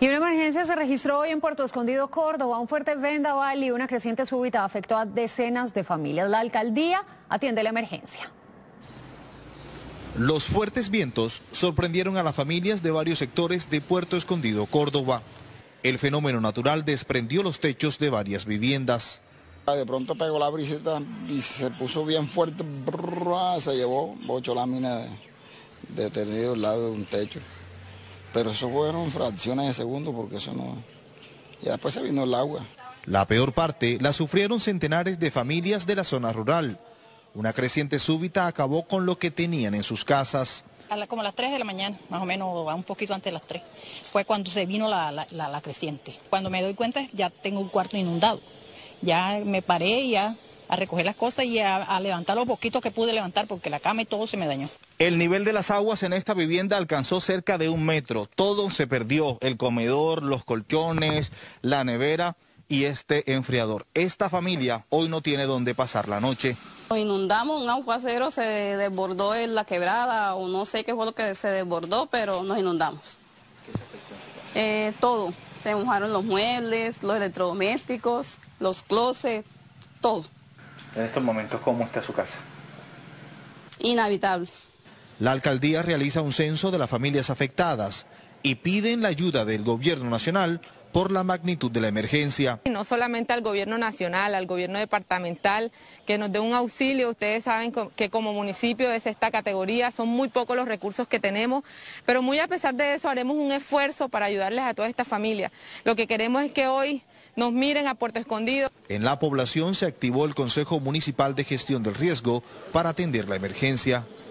Y una emergencia se registró hoy en Puerto Escondido, Córdoba. Un fuerte vendaval y una creciente súbita afectó a decenas de familias. La alcaldía atiende la emergencia. Los fuertes vientos sorprendieron a las familias de varios sectores de Puerto Escondido, Córdoba. El fenómeno natural desprendió los techos de varias viviendas. De pronto pegó la brisita y se puso bien fuerte, se llevó 8 láminas de tendido al lado de un techo. Pero eso fueron fracciones de segundo porque eso no... Y después se vino el agua. La peor parte la sufrieron centenares de familias de la zona rural. Una creciente súbita acabó con lo que tenían en sus casas. Como a las 3 de la mañana, más o menos, un poquito antes de las 3, fue cuando se vino la creciente. Cuando me doy cuenta ya tengo un cuarto inundado. Ya me paré ya a recoger las cosas y a levantar lo poquito que pude levantar porque la cama y todo se me dañó. El nivel de las aguas en esta vivienda alcanzó cerca de 1 metro. Todo se perdió, el comedor, los colchones, la nevera y este enfriador. Esta familia hoy no tiene dónde pasar la noche. Nos inundamos, un aguacero se desbordó en la quebrada o no sé qué fue lo que se desbordó, pero nos inundamos. ¿Qué se afectó? Todo, se mojaron los muebles, los electrodomésticos, los closets, todo. En estos momentos, ¿cómo está su casa? Inhabitable. La alcaldía realiza un censo de las familias afectadas y piden la ayuda del gobierno nacional por la magnitud de la emergencia. Y no solamente al gobierno nacional, al gobierno departamental, que nos dé un auxilio. Ustedes saben que como municipio de sexta categoría son muy pocos los recursos que tenemos, pero muy a pesar de eso haremos un esfuerzo para ayudarles a todas estas familias. Lo que queremos es que hoy nos miren a Puerto Escondido. En la población se activó el Consejo Municipal de Gestión del Riesgo para atender la emergencia.